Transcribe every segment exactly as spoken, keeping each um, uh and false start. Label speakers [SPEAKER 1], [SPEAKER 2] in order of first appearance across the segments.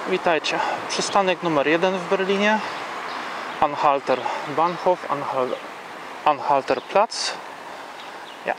[SPEAKER 1] Witajcie. Przystanek numer jeden w Berlinie. Anhalter Bahnhof, Anhal Anhalter Platz. Ja.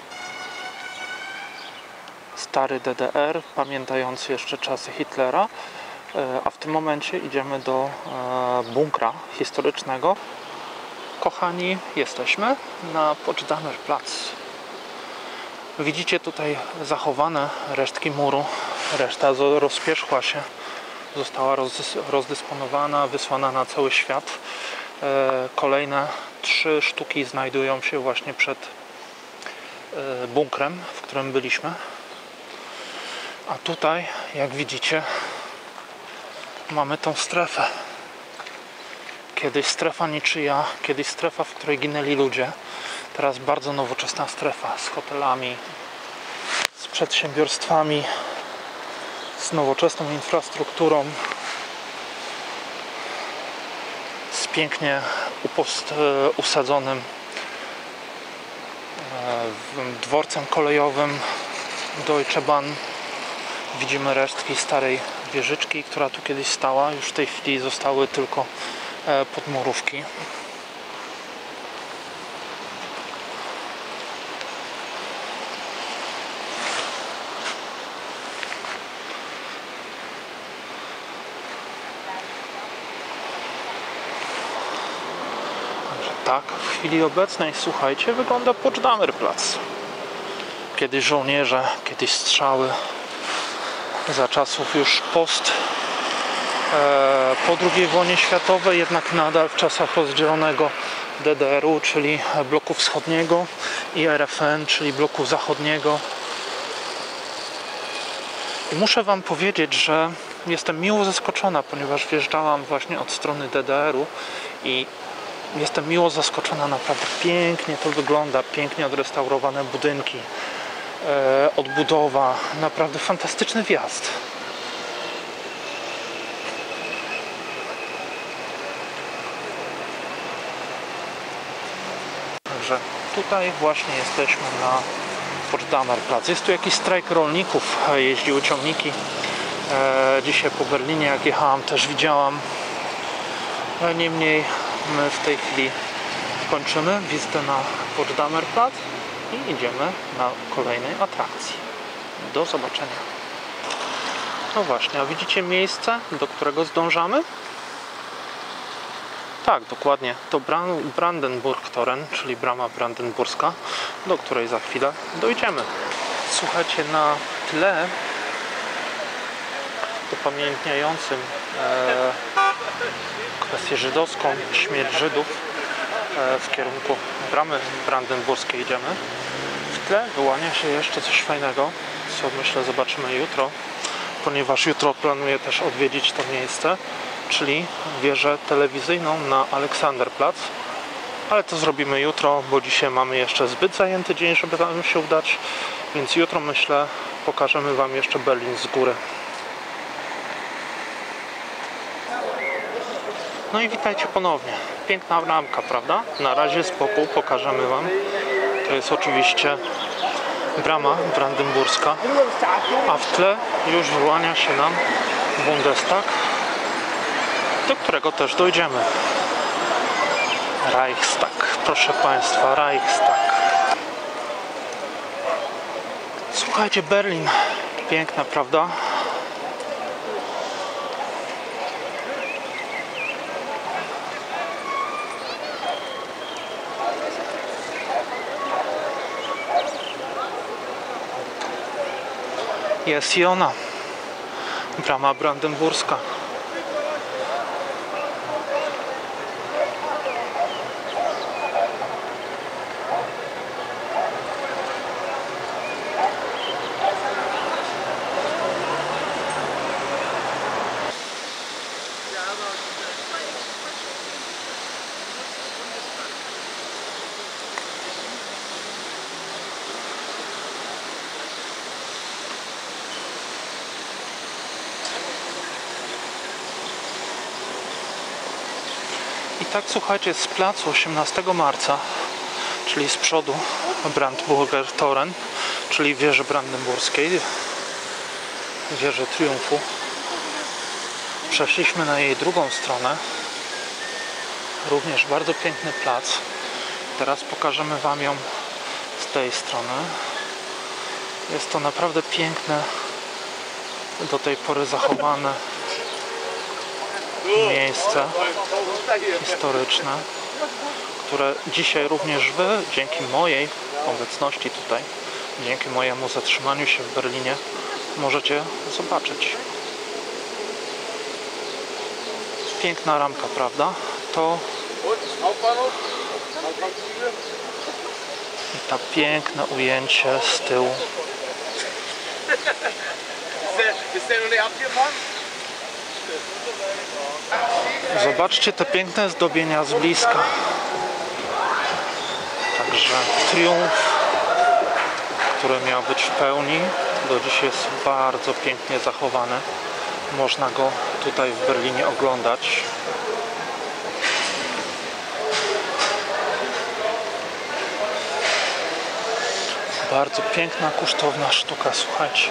[SPEAKER 1] Stary D D R, pamiętający jeszcze czasy Hitlera. A w tym momencie idziemy do bunkra historycznego. Kochani, jesteśmy na Potsdamer Platz. Widzicie tutaj zachowane resztki muru. Reszta rozpierzchła się. Została rozdysponowana, wysłana na cały świat. Kolejne trzy sztuki znajdują się właśnie przed bunkrem, w którym byliśmy. A tutaj, jak widzicie, mamy tą strefę. Kiedyś strefa niczyja, kiedyś strefa, w której ginęli ludzie. Teraz bardzo nowoczesna strefa z hotelami, z przedsiębiorstwami, z nowoczesną infrastrukturą, z pięknie upost, usadzonym dworcem kolejowym Deutsche Bahn. Widzimy resztki starej wieżyczki, która tu kiedyś stała. Już w tej chwili zostały tylko podmurówki. Tak, w chwili obecnej, słuchajcie, wygląda Potsdamer Platz. Kiedyś żołnierze, kiedyś strzały, za czasów już post e, po drugiej wojnie światowej, jednak nadal w czasach rozdzielonego D D R u, czyli bloku wschodniego, i R F N, czyli bloku zachodniego. I muszę wam powiedzieć, że jestem miło zaskoczona, ponieważ wjeżdżałam właśnie od strony D D R u i jestem miło zaskoczona, naprawdę pięknie to wygląda, pięknie odrestaurowane budynki, e, odbudowa, naprawdę fantastyczny wjazd. Także tutaj właśnie jesteśmy na Potsdamer Platz. Jest tu jakiś strajk rolników, jeździły ciągniki. E, dzisiaj po Berlinie, jak jechałam, też widziałam. Ale niemniej my w tej chwili kończymy wizytę na Potsdamer Platz i idziemy na kolejnej atrakcji. Do zobaczenia. No właśnie, a widzicie miejsce, do którego zdążamy? Tak, dokładnie. To Brandenburg-Toren, czyli brama brandenburska, do której za chwilę dojdziemy. Słuchajcie, na tle upamiętniającym e, kwestię żydowską, śmierć Żydów, e, w kierunku bramy brandenburskiej idziemy. W tle wyłania się jeszcze coś fajnego, co myślę zobaczymy jutro, ponieważ jutro planuję też odwiedzić to miejsce, czyli wieżę telewizyjną na Alexanderplatz. Ale to zrobimy jutro, bo dzisiaj mamy jeszcze zbyt zajęty dzień, żeby tam się udać, więc jutro, myślę, pokażemy wam jeszcze Berlin z góry. No i witajcie ponownie. Piękna bramka, prawda? Na razie z boku pokażemy wam. To jest oczywiście brama brandenburska, a w tle już wyłania się nam Bundestag, do którego też dojdziemy. Reichstag, proszę państwa, Reichstag. Słuchajcie, Berlin. Piękna, prawda? Jest i ona, brama brandenburska. I tak, słuchajcie, z placu osiemnastego marca, czyli z przodu Brandenburger Toren, czyli wieży brandenburskiej, wieży triumfu, Przeszliśmy na jej drugą stronę. Również bardzo piękny plac. Teraz pokażemy Wam ją z tej strony. Jest to naprawdę piękne, do tej pory zachowane miejsce historyczne, które dzisiaj również Wy, dzięki mojej obecności tutaj, dzięki mojemu zatrzymaniu się w Berlinie, możecie zobaczyć. Piękna ramka, prawda? To i to piękne ujęcie z tyłu. Zobaczcie te piękne zdobienia z bliska. Także triumf, który miał być w pełni, do dziś jest bardzo pięknie zachowany. Można go tutaj w Berlinie oglądać. Bardzo piękna, kosztowna sztuka, słuchajcie.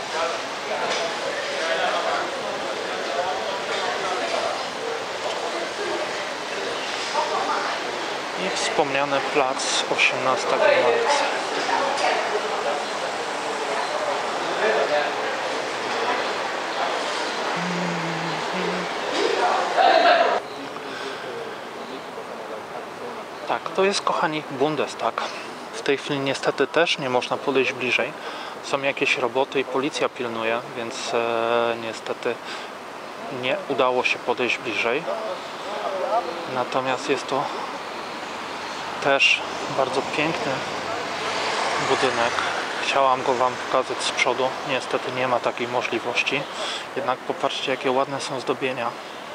[SPEAKER 1] I wspomniany plac osiemnastego marca. Tak, to jest, kochani, Bundestag. W tej chwili niestety też nie można podejść bliżej. Są jakieś roboty i policja pilnuje, więc e, niestety nie udało się podejść bliżej. Natomiast jest to też bardzo piękny budynek. Chciałam go Wam pokazać z przodu. Niestety nie ma takiej możliwości. Jednak popatrzcie, jakie ładne są zdobienia.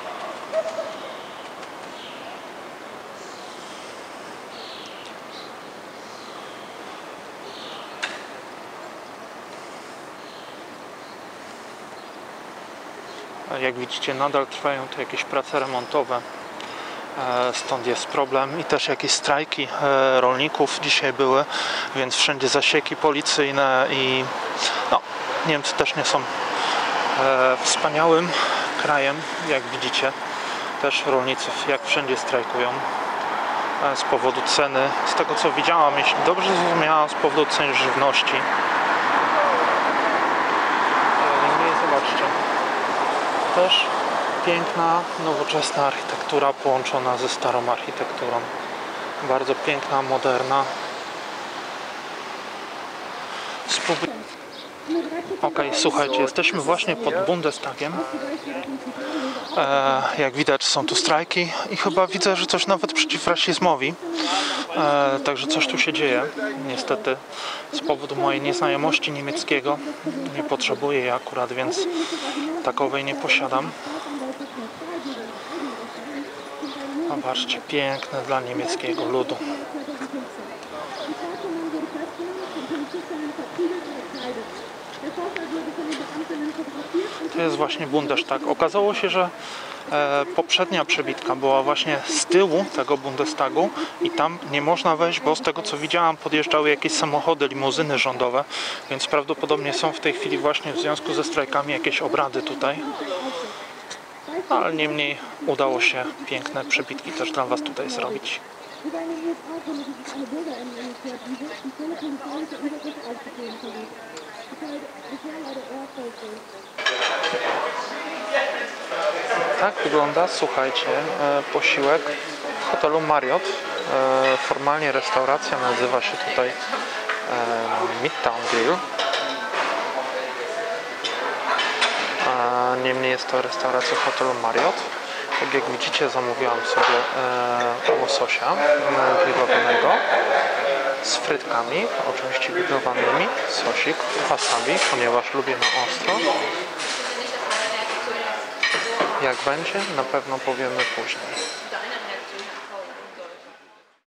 [SPEAKER 1] Jak widzicie, nadal trwają tu jakieś prace remontowe, stąd jest problem i też jakieś strajki rolników dzisiaj były, więc wszędzie zasieki policyjne i no, Niemcy też nie są wspaniałym krajem, jak widzicie. Też rolnicy jak wszędzie strajkują z powodu ceny, z tego co widziałam, jeśli dobrze zrozumiałam, z powodu cen żywności. Zobaczcie. Też piękna, nowoczesna architektura połączona ze starą architekturą. Bardzo piękna, moderna. Spróbuj... Ok, słuchajcie, jesteśmy właśnie pod Bundestagiem. E, jak widać, są tu strajki i chyba widzę, że coś nawet przeciw rasizmowi. E, także coś tu się dzieje. Niestety z powodu mojej nieznajomości niemieckiego nie potrzebuję jej akurat, więc takowej nie posiadam. Zobaczcie, piękne dla niemieckiego ludu. To jest właśnie Bundestag. Okazało się, że e, poprzednia przebitka była właśnie z tyłu tego Bundestagu i tam nie można wejść, bo z tego co widziałam, podjeżdżały jakieś samochody, limuzyny rządowe, więc prawdopodobnie są w tej chwili właśnie w związku ze strajkami jakieś obrady tutaj. Ale niemniej udało się piękne przebitki też dla Was tutaj zrobić. Tak wygląda, słuchajcie, posiłek w hotelu Marriott. Formalnie restauracja nazywa się tutaj Midtown Grill. Niemniej jest to restauracja w hotelu Marriott. Tak jak widzicie, zamówiłam sobie e, łososia grillowanego z frytkami, oczywiście grillowanymi, sosik, wasabi, ponieważ lubię na ostro. Jak będzie, na pewno powiemy później.